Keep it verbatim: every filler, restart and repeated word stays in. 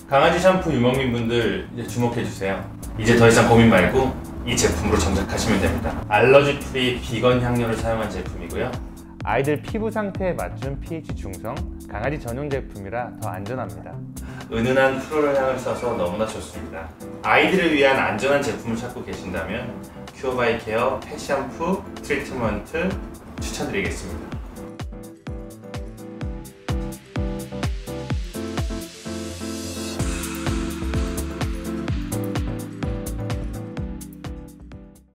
강아지 샴푸 유목민분들 이제 주목해주세요. 이제 더 이상 고민 말고 이 제품으로 정착하시면 됩니다. 알러지 프리 비건 향료를 사용한 제품이고요. 아이들 피부 상태에 맞춘 피에이치 중성, 강아지 전용 제품이라 더 안전합니다. 은은한 플로럴 향을 써서 너무나 좋습니다. 아이들을 위한 안전한 제품을 찾고 계신다면 큐어바이 케어 펫 샴푸 트리트먼트 추천드리겠습니다.